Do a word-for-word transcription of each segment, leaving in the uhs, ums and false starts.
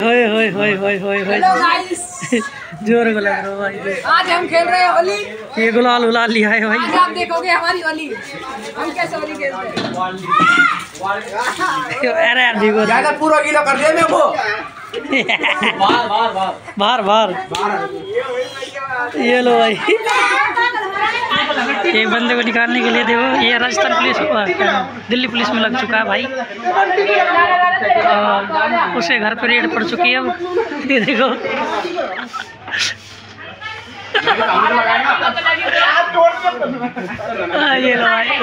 होए होए होए होए होए होए जोर को लग रहा भाई। आज हम खेल रहे हैं होली। ये गुलाल उलाल लिया है भाई। आज आप देखोगे हमारी होली, हम कैसे होली खेलते हैं। अरे यार देखो ज्यादा पूरा गीला कर दिया मेरे को। बाहर बाहर बाहर ये लो भाई। एक बंदे को निकालने के लिए देखो ये राजस्थान पुलिस दिल्ली पुलिस में लग चुका है भाई। और उसे घर पर रेड पड़ चुकी है अब। ये देखो आ, ये लो भाई।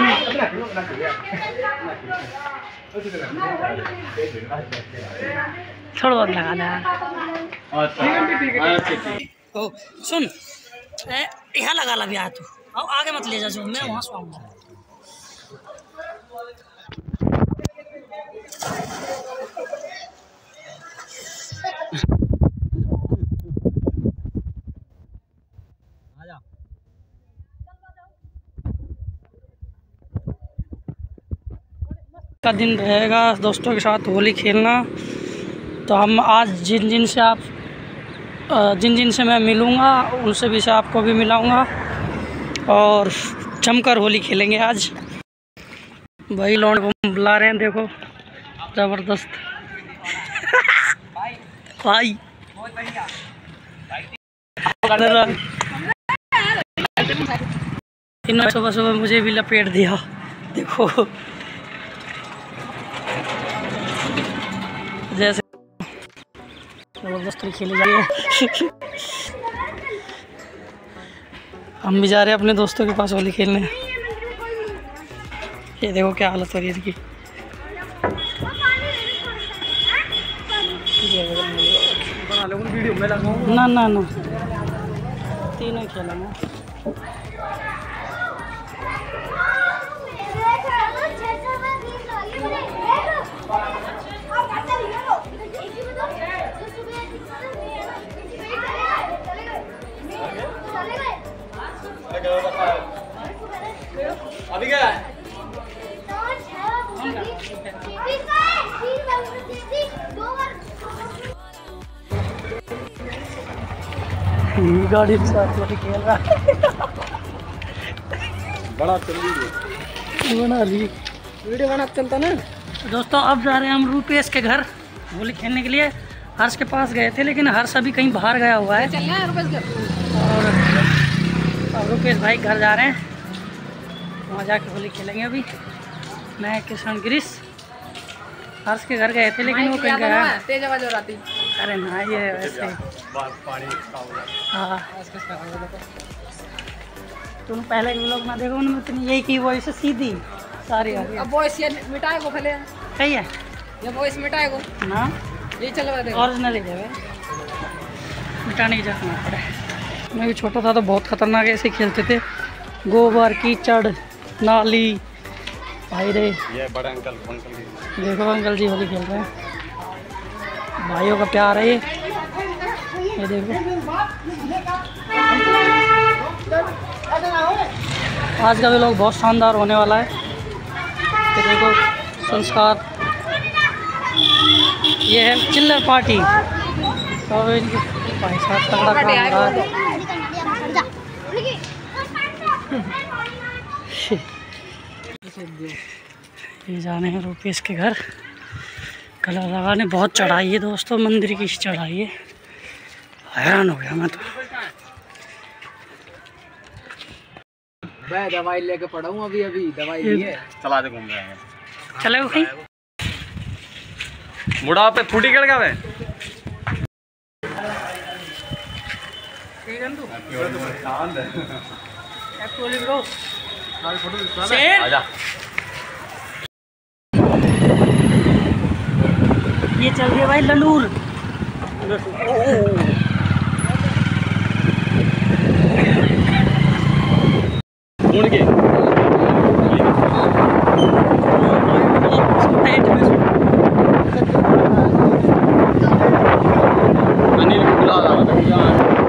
थोड़ा बहुत लगा दे। ओ सुन यहाँ लगा ला भी आ तू अब आगे मत ले जा जो मैं वहाँ सुआऊंगा। का दिन रहेगा दोस्तों के साथ होली खेलना। तो हम आज जिन जिन से आप जिन जिन से मैं मिलूँगा उनसे भी से आपको भी मिलाऊँगा और जमकर होली खेलेंगे आज। भाई लौंड को बुला रहे हैं देखो ज़बरदस्त भाई। इन्होंने सुबह सुबह मुझे भी लपेट दिया देखो जैसे ज़बरदस्त खेले जा रही है। हम भी जा रहे हैं अपने दोस्तों के पास होली खेलने। ये देखो क्या हालत हो रही है इसकी। ना ना ना तीनों खेला मैं। अभी क्या है? गाड़ी के साथ खेल रहा है। बड़ा चल बना ली वीडियो बना चलता ना। दोस्तों अब जा रहे हैं हम रूपेश के घर होली खेलने के लिए। हर्ष के पास गए थे लेकिन हर्ष अभी कहीं बाहर गया हुआ है। चलना है रुपेश घर। और अब रूपेश भाई घर जा रहे हैं, वहाँ जाके होली खेलेंगे। अभी मैं किशन गिरीश हर्ष के घर गए थे लेकिन वो कहीं गया। तेज आवाज हो रही। अरे ना ये वैसे हाँ तुम पहले के लोग ना देखो उनमें तो यही की वॉइस सीधी सारी आ रही है। अब वॉइस ये मिटाए को पहले सही है ये वॉइस मिटाए को ना ये चल रहा है ओरिजिनल ही है मिटाने की जरूरत ना पड़े। मैं भी छोटा था तो बहुत खतरनाक ऐसे खेलते थे। गोबर कीचड़ नाली भाई रे। ये बड़े अंकल अंकल देखो अंकल जी होली खेल रहे हैं। भाइयों का प्यार है ये ये देखो। आज का भी लोग बहुत शानदार होने वाला है। ये देखो संस्कार ये है चिल्लर पार्टी। तो भाई साहब तगड़ा काम हो रहा है। ये जाने हैं रूपेश के घर। कलर लगाने बहुत चढ़ाई है दोस्तों, मंदिर की चढ़ाई है। हैरान हो गया मैं तो। मैं दवाई लेके पड़ा हूँ अभी अभी दवाई ली है। चला दे घूम रहे हैं चले कहीं मुड़ा पे फूटी कर गया आजा। ये चल रही है भाई ललूर। मुड़ के अनिल को बुला रहा था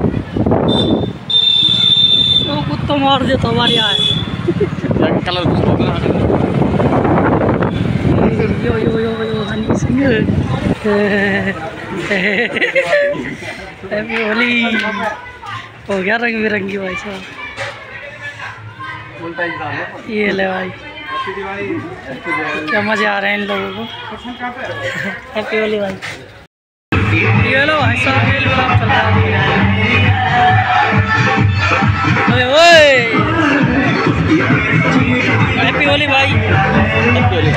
तो मार दे तो हमारे यहाँ colour yo yo yo yo Honey Singh happy Holi हो गया रंग बिरंगी भाई साहब। ये ले भाई क्या मजे आ रहे हैं इन लोगों को। हैप्पी होली भाई। ये लो भाई साहब ये लो आप चल रहा है। ओए हैप्पी होली भाई। हैप्पी होली।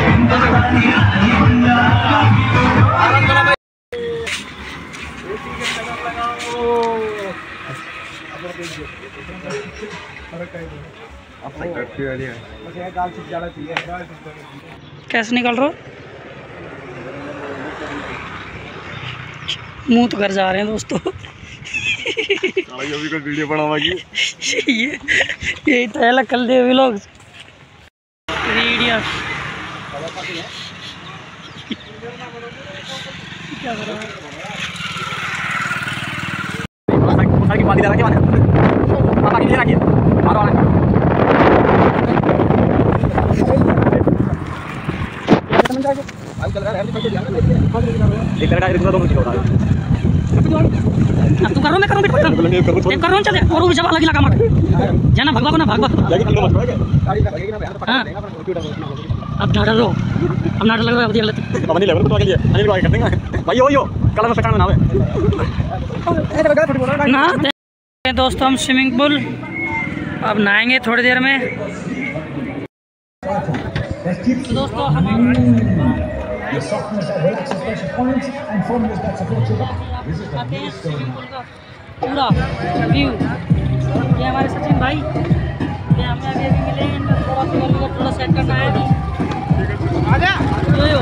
कैसे निकल रहा हो? मुंह तो घर जा रहे हैं दोस्तों। भी कोई वीडियो बनावागी। ये यही तो है कल दे लोग वीडियो क्या कर रहा है? की पानी डाला क्या माने? पापा की लेना क्या? मारो आने। भाई चल रहा है पैसे दिया ना। एक लड़का एक दूसरा दोनों चल रहा है। अब तू करो मैं करूं बेटा। मैं करूं चल और वो जब अलग ही लगा मत। जाना भगवा को ना भगवा। जाके किलो मत है। अब ना डरो। अब ना डर लग रहा है अब गलत। अब नहीं लेवल तो आगे लिए। अनिल भाई कर देंगे। भाई यो यो कल में पहचान ना आवे। ना दोस्तों हम स्विमिंग पूल अब नहाएंगे थोड़ी देर में। दोस्तों हमें पूरा व्यू ये हमारे सचिन भाई ये हमें अभी अभी मिले हैं। थोड़ा सा थोड़ा सेट करना है। यो यो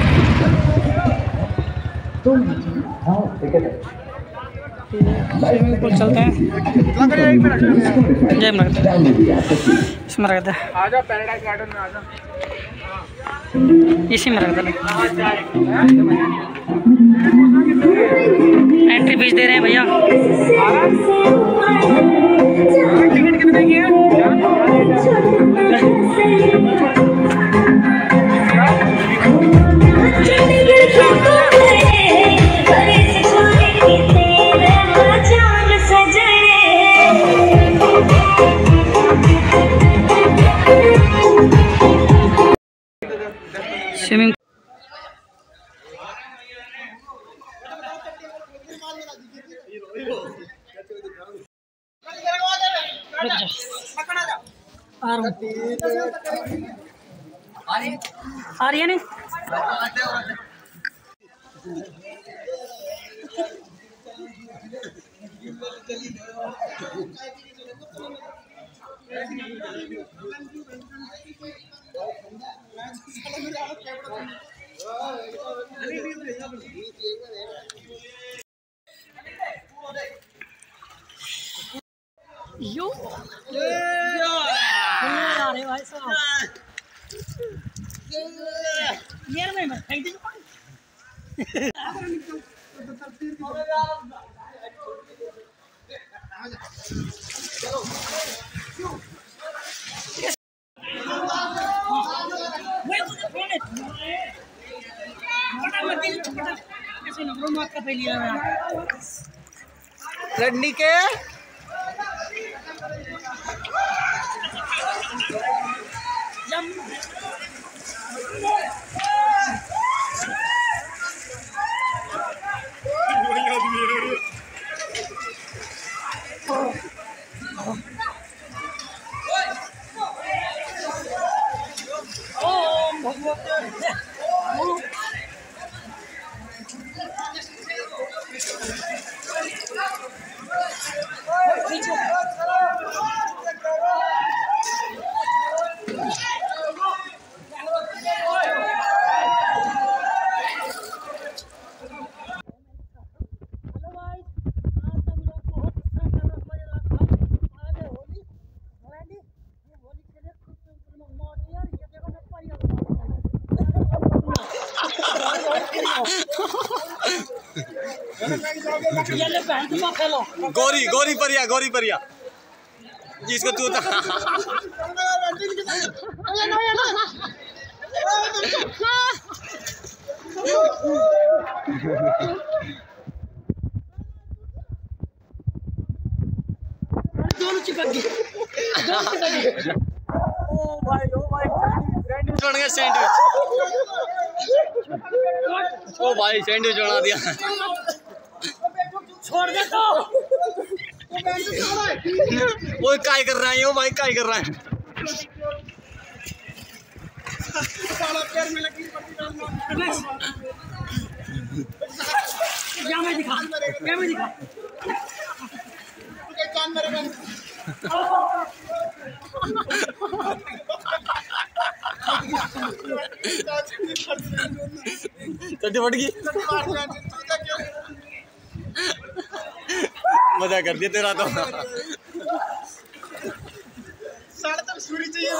स्विमिंग पूल चलते हैं। जय मरकत इसमें रख दे। आजा पैराडाइज गार्डन में आजा। इसी में रख दे। एंट्री फीस दे रहे हैं भैया। टिकट कितने की है? स्विमिंग आ रही है नहीं। यो अरे भाई साहब ये नहीं मैं फेंक दी लड़नी के गोरी गोरी परिया गोरी परिया जिसको तू तो दोनों चिपक गए। ओ भाई ओ भाई सैंडविच बन गया सैंडविच। ओ भाई सैंडविच बना दिया। छोड़ दे तो। वो काय कर रहा है यो भाई काय कर रहा है। क्या मैं दिखा क्या मैं दिखा चड्डी फट गई। मजा कर दिया तेरा तो। साढ़े तक सूरी चाहिए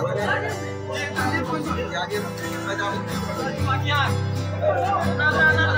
चला